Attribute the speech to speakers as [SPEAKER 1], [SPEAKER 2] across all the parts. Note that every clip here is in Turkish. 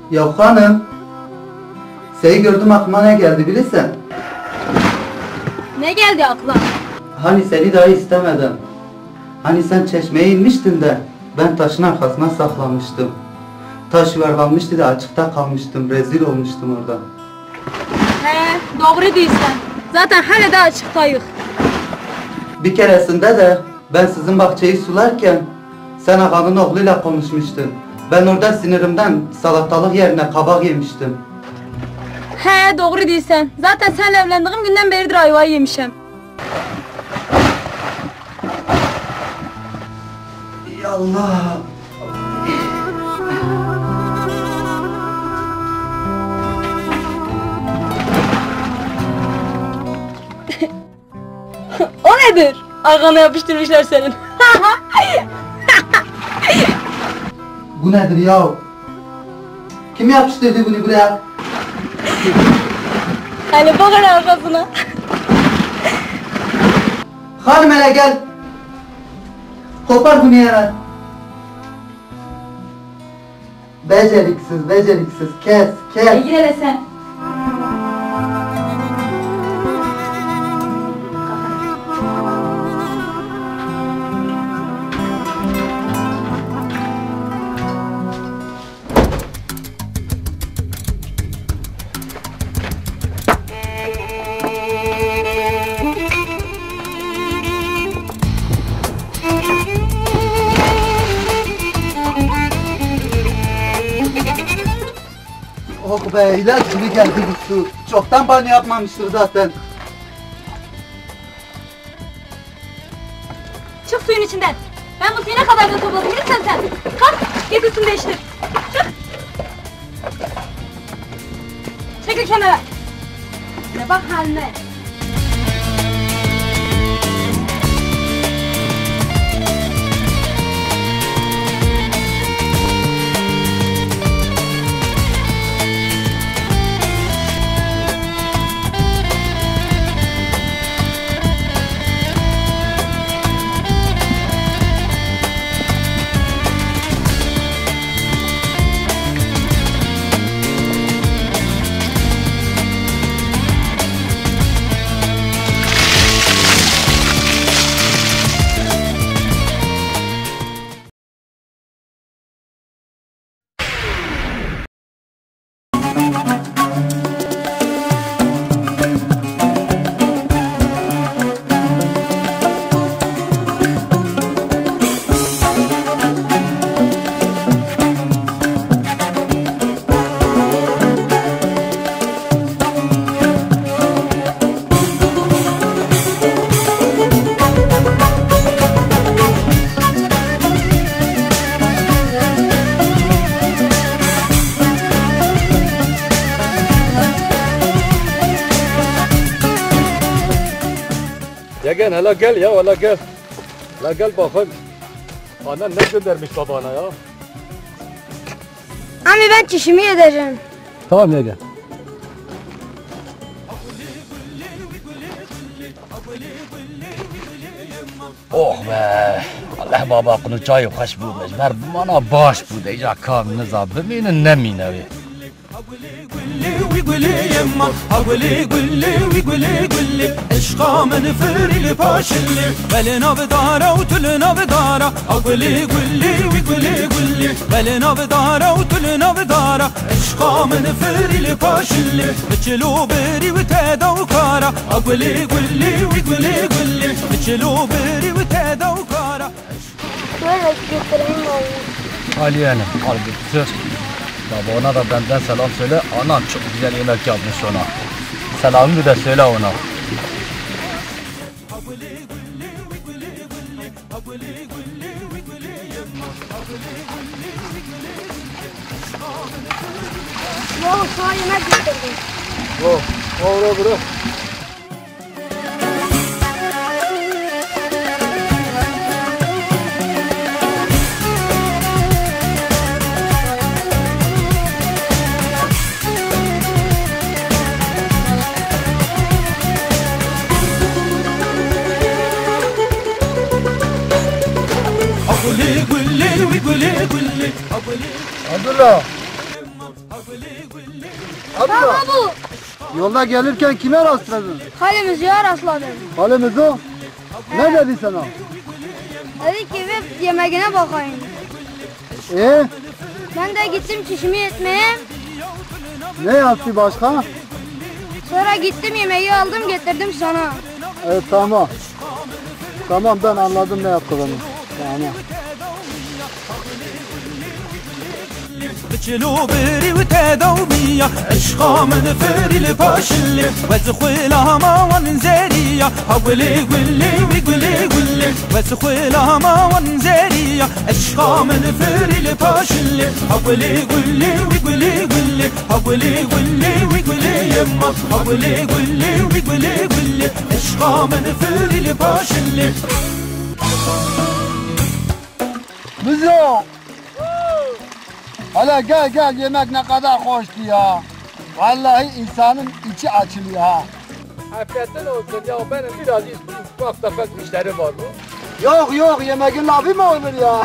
[SPEAKER 1] Ya hanım, seni gördüm aklıma ne geldi bilirsen.
[SPEAKER 2] Ne geldi aklına?
[SPEAKER 1] Hani seni dahi istemedim. Hani sen çeşmeye inmiştin de ben taşın arkasına saklanmıştım. Taş yuvarlanmıştı da açıkta kalmıştım. Rezil olmuştum orada.
[SPEAKER 2] He, doğru değilsen. Zaten hala da açıktayız.
[SPEAKER 1] Bir keresinde de ben sizin bahçeyi sularken sen ağanın oğluyla konuşmuştun. Ben orada sinirimden salatalık yerine kabak yemiştim.
[SPEAKER 2] He, doğru değilsen. Zaten seninle evlendiğim günden beridir ayvayı yemişim.
[SPEAKER 1] Ya Allah!
[SPEAKER 2] O nedir? Arkana yapıştırmışlar senin.
[SPEAKER 1] Bu nedir ya? Kim yapıştırdı bunu buraya?
[SPEAKER 2] Hani bakın arkasına.
[SPEAKER 1] Hanım hele gel. Kopar bunu hemen. Beceriksiz. Kes.
[SPEAKER 2] Yine de sen.
[SPEAKER 1] Oh be, ilaç gibi geldi bu su. Çoktan banyo yapmamıştır zaten.
[SPEAKER 2] Çık suyun içinden. Ben bu suyu ne kadar da topladım bilirsen sen. Kalk, git üstünü değiştir. Çık. Çekil kenara. Ne bak haline.
[SPEAKER 3] Ya gel hele gel ya hele gel. Hele gel bakın. Annen ne göndermiş babana ya?
[SPEAKER 2] Abi ben çişimi edeceğim.
[SPEAKER 3] Tamam ya gel. Oh be. Allah baba kunu çayı hoş bulmuş. Ver bana baş bu diyecek kamını zabiminin ne minevi.
[SPEAKER 4] ويقولي يما اقولي قولي ويقولي قولي عشقا من فري لباشلي بلنا بدارة وتلنا بدارة اقولي قولي ويقولي قولي بلنا بدارة وتلنا بدارة عشقا من فري لباشلي بتشلو بري وتادا وكارا اقولي قولي ويقولي قولي بتشلو بري وتادا وكارا
[SPEAKER 2] Böyle götüreyim oğlum.
[SPEAKER 3] Ali Hanım al götür. Baba ona da benden selam söyle. Anan çok güzel yemek yapmış ona. Selamını da söyle ona.
[SPEAKER 2] Yok, sana yemek getirdim.
[SPEAKER 3] Oh, oh, bro.
[SPEAKER 4] قولي قولي ويقولي قولي
[SPEAKER 3] Abdullah.
[SPEAKER 2] Baba bu.
[SPEAKER 5] Yolda gelirken kime rastladın?
[SPEAKER 2] Halimizi ya rastladım.
[SPEAKER 5] Halimiz o. Ne dedi sana?
[SPEAKER 2] Dedi ki bir yemeğine bakayım. Ben de gittim çişimi etmeye.
[SPEAKER 5] Ne yaptı başka?
[SPEAKER 2] Sonra gittim yemeği aldım getirdim sana.
[SPEAKER 5] Tamam. Tamam ben anladım ne yaptığını. Tamam.
[SPEAKER 4] بچلو بری و تداومیا عشقا من فری لپاشلی وزخویلا ما ونزریا حولی گلی وی گلی گلی وزخویلا ما ونزریا عشقا من فری لپاشلی حولی گلی وی گلی گلی حولی گلی وی گلی یما حولی گلی وی گلی گلی عشقا من فری لپاشلی
[SPEAKER 5] Müzo! Hala gel yemek ne kadar hoştu ya. Vallahi insanın içi açılıyor ha.
[SPEAKER 3] Afiyetler olsun ya, benim biraz ufak tefek işlerim var mı?
[SPEAKER 5] Yok yemeğin lafı mı olur ya?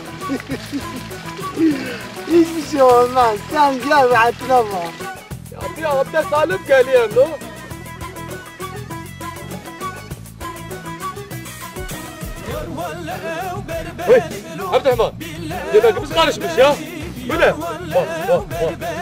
[SPEAKER 5] Hiçbir şey olmaz. Sen gel rahatına bak.
[SPEAKER 3] Ya bir abdest alıp geliyorum lo. Hey, Abdurrahman, yemeğimiz karışmış ya. Bu ne? Bak.